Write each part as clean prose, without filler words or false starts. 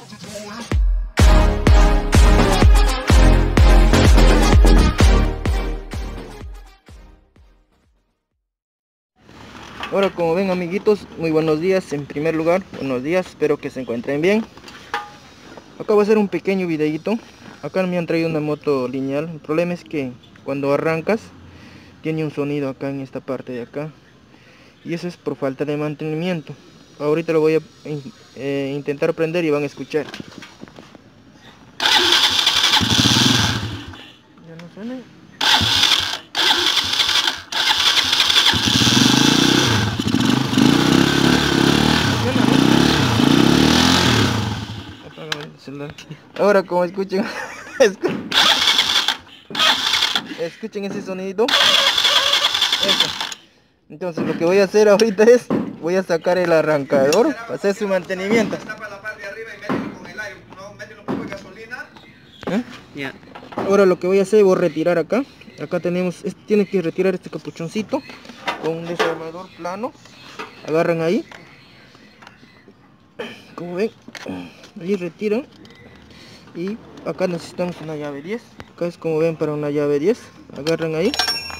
Ahora, como ven, amiguitos, muy buenos días. En primer lugar, buenos días, espero que se encuentren bien. Acá voy a hacer un pequeño videito. Acá me han traído una moto lineal. El problema es que cuando arrancas tiene un sonido acá en esta parte de acá, y eso es por falta de mantenimiento. Ahorita lo voy a intentar prender y van a escuchar. Ya no suena. Ahora, como escuchen escuchen ese sonidito. Eso. Entonces lo que voy a hacer ahorita es voy a sacar el arrancador para hacer su mantenimiento. Ya. Ahora lo que voy a hacer, voy a retirar acá. Acá tenemos, tiene que retirar este capuchoncito con un desarmador plano. Agarran ahí, como ven, ahí retiran. Y acá necesitamos una llave 10. Acá es como ven para una llave 10. Agarran ahí.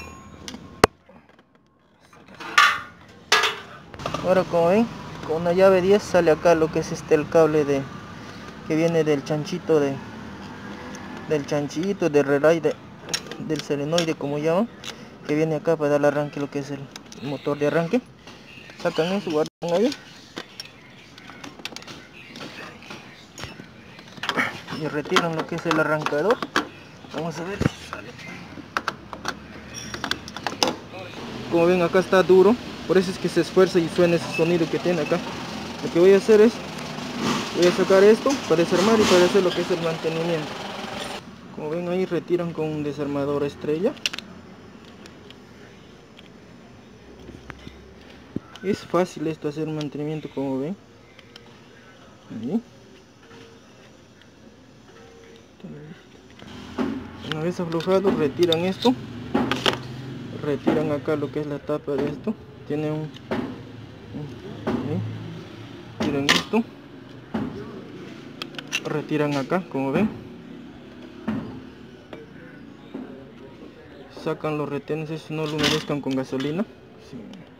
Ahora, como ven, con una llave 10 sale acá lo que es el cable que viene del chanchito del relay del solenoide, como llaman, que viene acá para dar arranque, lo que es el motor de arranque. Sacan eso, guardan ahí y retiran lo que es el arrancador. Vamos a ver si sale. Como ven, acá está duro, por eso es que se esfuerza y suena ese sonido que tiene acá. Lo que voy a hacer es voy a sacar esto para desarmar y para hacer lo que es el mantenimiento. Como ven, ahí retiran con un desarmador estrella. Es fácil esto, hacer un mantenimiento, como ven. Ahí. Una vez aflojado, retiran esto. Retiran acá lo que es la tapa de esto. Tiene retiran esto. Retiran acá, como ven. Sacan los retenes, eso no lo humedezcan con gasolina. Sí.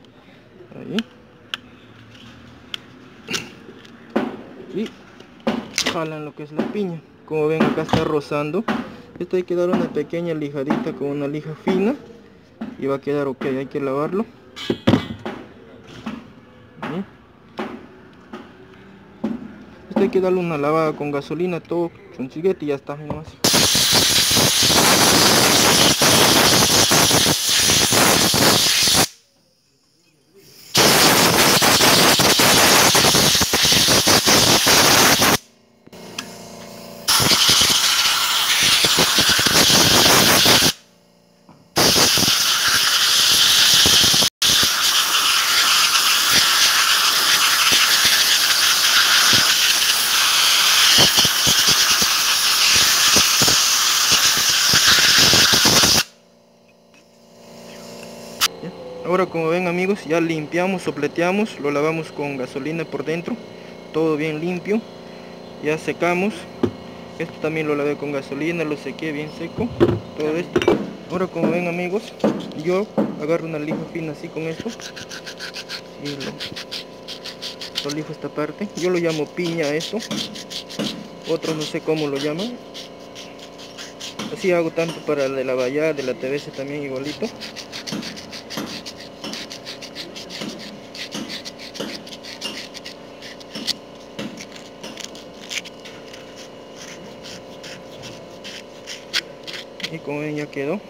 Ahí. Y jalan lo que es la piña. Como ven, acá está rozando. Esto hay que dar una pequeña lijadita con una lija fina y va a quedar ok. Hay que lavarlo. Ahí. Esto hay que darle una lavada con gasolina, todo chonchiguete y ya está nomás. Ahora, como ven, amigos, ya limpiamos, sopleteamos, lo lavamos con gasolina por dentro, todo bien limpio. Ya secamos, esto también lo lavé con gasolina, lo sequé bien seco, todo esto. Ahora, como ven, amigos, yo agarro una lija fina así con esto y lo lijo esta parte. Yo lo llamo piña a esto, otros no sé cómo lo llaman. Así hago tanto para el de la vallada, de la TBC también igualito. Y como ven, ya quedó.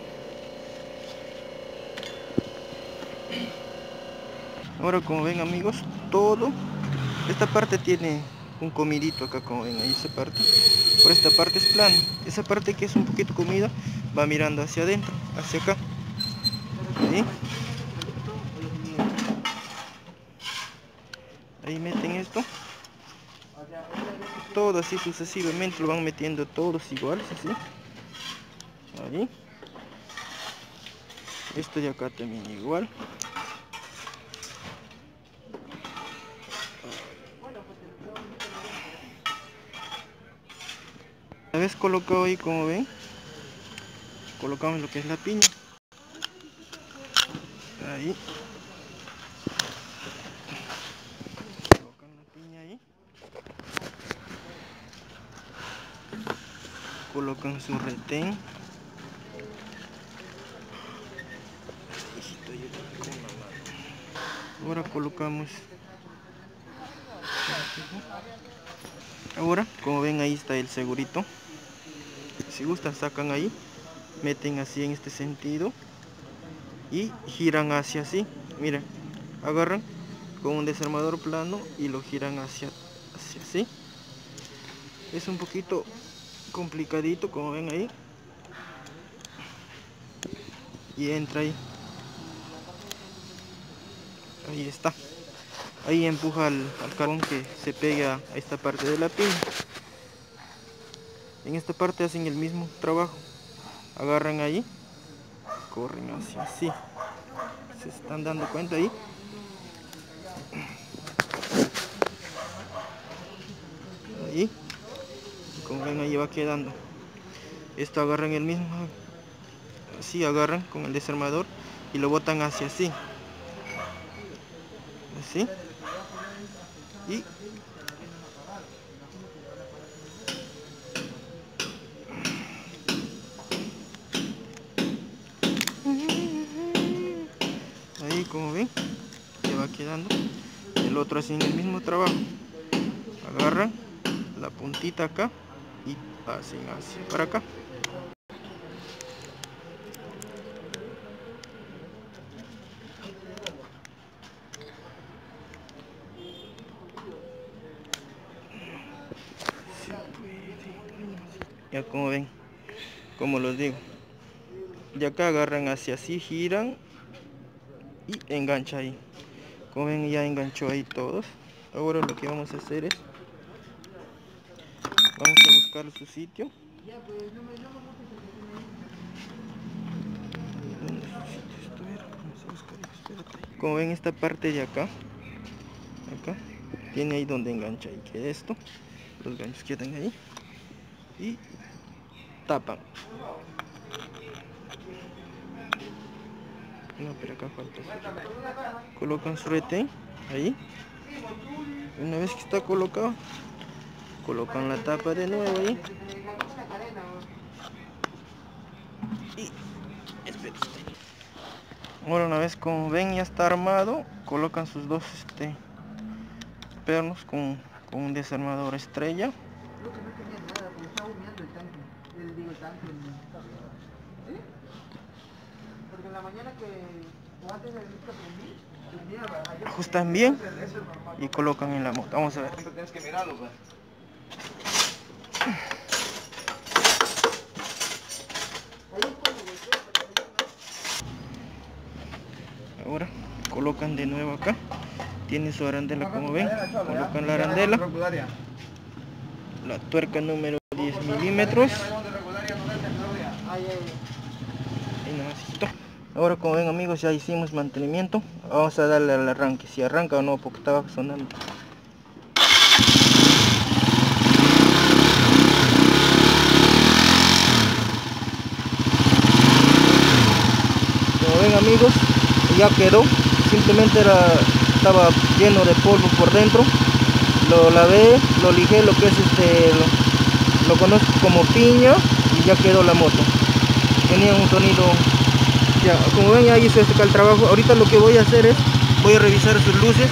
Ahora, como ven, amigos, todo esta parte tiene un comidito acá, como ven ahí, esa parte. Por esta parte es plano, esa parte que es un poquito comida va mirando hacia adentro, hacia acá. Ahí. Ahí meten esto, todo así sucesivamente lo van metiendo todos iguales, así. Ahí. Esto de acá también igual. Una vez colocado ahí, como ven, colocamos lo que es la piña. Ahí. Colocan la piña ahí. Colocan su retén. Ahora colocamos. Ahora, como ven, ahí está el segurito. Si gustan, sacan ahí, meten así en este sentido y giran hacia así. Miren, agarran con un desarmador plano y lo giran hacia así. Es un poquito complicadito, como ven ahí, y entra ahí. Ahí está. Ahí empuja al carbón que se pega a esta parte de la piña. En esta parte hacen el mismo trabajo. Agarran ahí, corren hacia así. ¿Se están dando cuenta ahí? Ahí, como ven, ahí va quedando. Esto agarran el mismo, así agarran con el desarmador y lo botan hacia así. Así. Y ahí, como ven, ya va quedando. El otro hacen el mismo trabajo. Agarran la puntita acá y hacen así para acá. Ya, como ven, como los digo, de acá agarran hacia así, giran y engancha ahí. Como ven, ya enganchó ahí todos. Ahora lo que vamos a hacer es, vamos a buscar su sitio. Como ven, esta parte de acá, tiene ahí donde engancha, y que esto, los ganchos quedan ahí y tapan. No, pero acá falta. Colocan su retén ahí. Una vez que está colocado, colocan la tapa de nuevo ahí. Y ahora, una vez como ven ya está armado, colocan sus dos pernos con un desarmador estrella. Ajustan bien y colocan en la moto. Vamos a ver. Ahora colocan de nuevo acá. Tiene su arandela, como ven. Colocan la arandela, la tuerca número 10 milímetros. Ahora, como ven, amigos, ya hicimos mantenimiento. Vamos a darle al arranque, si arranca o no, porque estaba sonando. Como ven, amigos, ya quedó. Simplemente estaba lleno de polvo por dentro. Lo lavé, lo lijé, lo que es lo conozco como piña, y ya quedó la moto. Tenía un sonido. Ya, como ven, ya hice el trabajo. Ahorita lo que voy a hacer es, voy a revisar sus luces.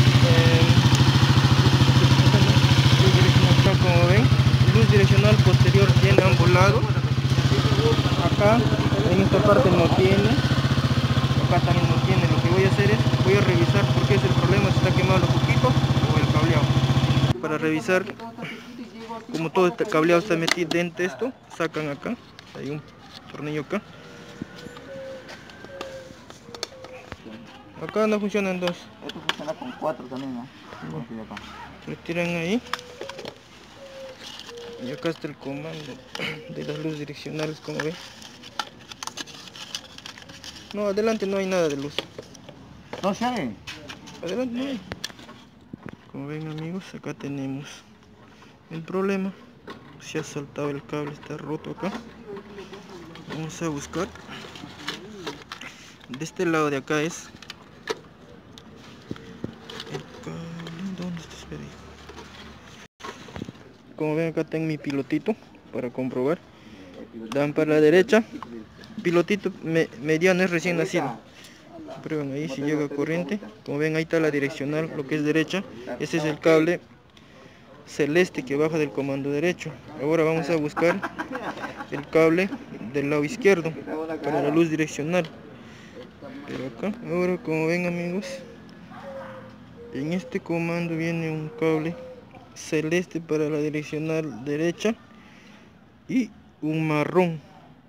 Como ven, luz direccional posterior tiene a ambos lados. Acá, en esta parte no tiene. Acá también no tiene. Lo que voy a hacer es, voy a revisar por qué es el problema, si está quemado los poquitos o el cableado. Para revisar, como todo este cableado está metido dentro de esto, sacan acá. Hay un tornillo acá. Acá no funcionan dos. Esto funciona con 4 también, ¿no? Lo tiran ahí. Y acá está el comando de las luces direccionales, como ven. No, adelante no hay nada de luz. No sé. Adelante no hay. Como ven, amigos, acá tenemos el problema. Se ha saltado el cable, está roto acá. Vamos a buscar. De este lado de acá es el cable. ¿Dónde está? Espera ahí. Como ven, acá tengo mi pilotito para comprobar. Dan para la derecha. Pilotito mediano, es recién nacido. Prueban ahí si llega corriente. Como ven, ahí está la direccional, lo que es derecha. Ese es el cable celeste que baja del comando derecho. Ahora vamos a buscar el cable del lado izquierdo para la luz direccional. Pero acá, ahora como ven, amigos, en este comando viene un cable celeste para la direccional derecha y un marrón.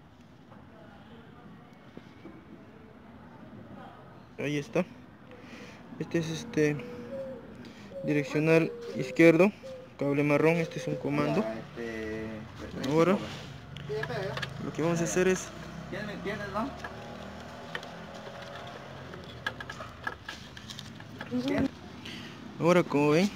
Ahí está. Este es direccional izquierdo, cable marrón. Este es un comando. Ahora lo que vamos a hacer es ahora como ven,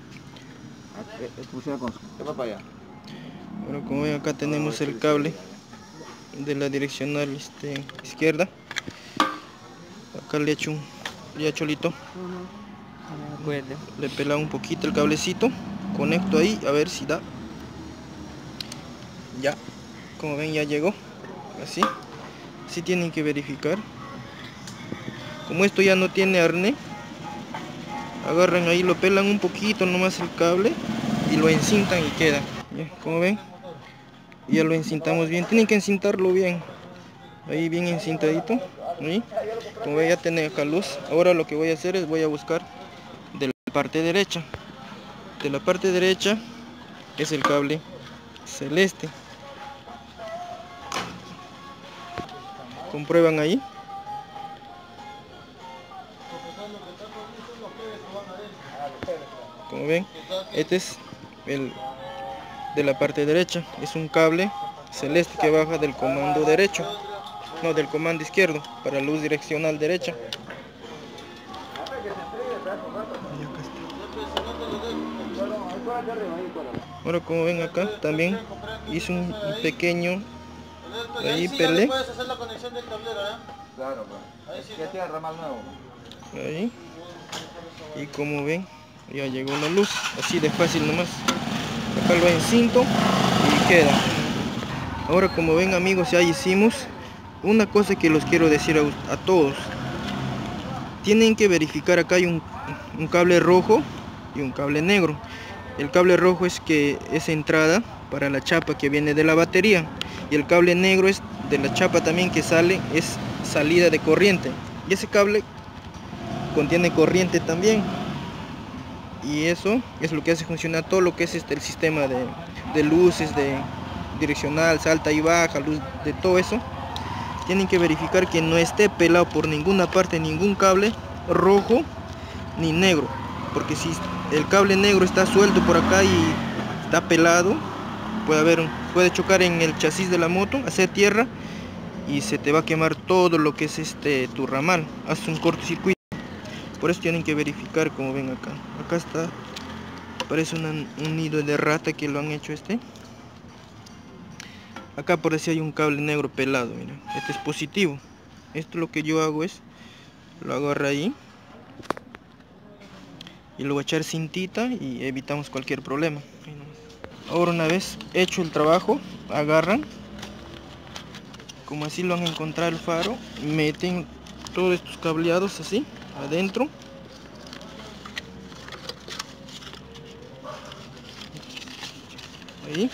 acá tenemos el cable de la direccional izquierda. Acá le he hecho cholito. Le he pelado un poquito el cablecito. Conecto ahí a ver si da. Ya, como ven, ya llegó. Así. Así tienen que verificar. Como esto ya no tiene arnés, agarran ahí, lo pelan un poquito nomás el cable y lo encintan y queda. Ya, como ven, ya lo encintamos bien. Tienen que encintarlo bien. Ahí bien encintadito. Ahí. Como ven, ya tiene acá luz. Ahora lo que voy a hacer es voy a buscar de la parte derecha. De la parte derecha es el cable celeste. Comprueban ahí. Como ven, este es el de la parte derecha. Es un cable celeste que baja del comando derecho. No, del comando izquierdo para luz direccional derecha. Ahora como ven acá también hice un pequeño ahí pelé. Ahí. Y como ven, ya llegó la luz, así de fácil nomás. Acá lo encinto y queda. Ahora como ven, amigos, ya hicimos. Una cosa que los quiero decir a todos: tienen que verificar. Acá hay un cable rojo y un cable negro. El cable rojo es entrada para la chapa que viene de la batería, y el cable negro es de la chapa también que sale, es salida de corriente, y ese cable contiene corriente también, y eso es lo que hace funcionar todo lo que es el sistema de luces, de direccional, salta y baja, luz, de todo eso. Tienen que verificar que no esté pelado por ninguna parte, ningún cable rojo ni negro, porque si el cable negro está suelto por acá y está pelado, puede chocar en el chasis de la moto, hacer tierra y se te va a quemar todo lo que es tu ramal, hace un cortocircuito. Por eso tienen que verificar. Como ven acá, está, parece un nido de rata que lo han hecho acá por decir hay un cable negro pelado. Mira, este es positivo. Esto lo que yo hago es, lo agarro ahí y lo voy a echar cintita y evitamos cualquier problema. Ahora, una vez hecho el trabajo, agarran, como así lo han encontrado el faro, meten todos estos cableados así adentro. Ahí.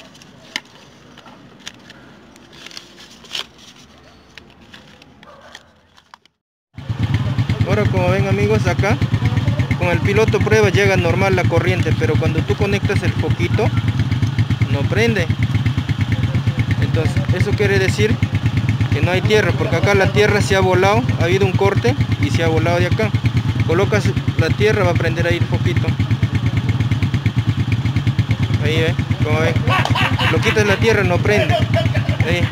Ahora como ven, amigos, acá con el piloto prueba llega normal la corriente, pero cuando tú conectas el foquito no prende. Entonces eso quiere decir que no hay tierra, porque acá la tierra se ha volado, ha habido un corte y se ha volado de acá. Colocas la tierra, va a prender ahí el foquito. Ahí ve, como ven, lo quitas la tierra, no prende. Ahí.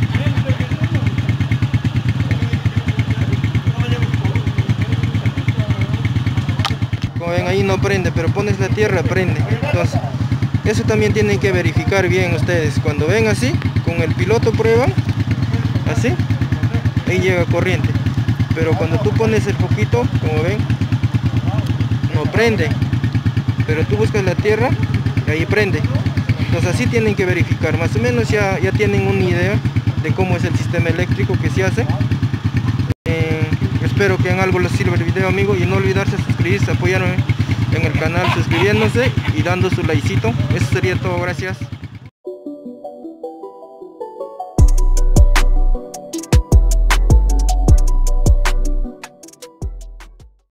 Como ven, ahí no prende, pero pones la tierra, prende. Entonces Eso también tienen que verificar bien ustedes. Cuando ven así, con el piloto prueban, así, ahí llega corriente. Pero cuando tú pones el foquito, como ven, no prende. Pero tú buscas la tierra y ahí prende. Entonces así tienen que verificar. Más o menos ya tienen una idea de cómo es el sistema eléctrico que se hace. Espero que en algo les sirva el video, amigos, y no olvidarse de suscribirse, apoyarme en el canal suscribiéndose y dando su likecito. Eso sería todo, gracias.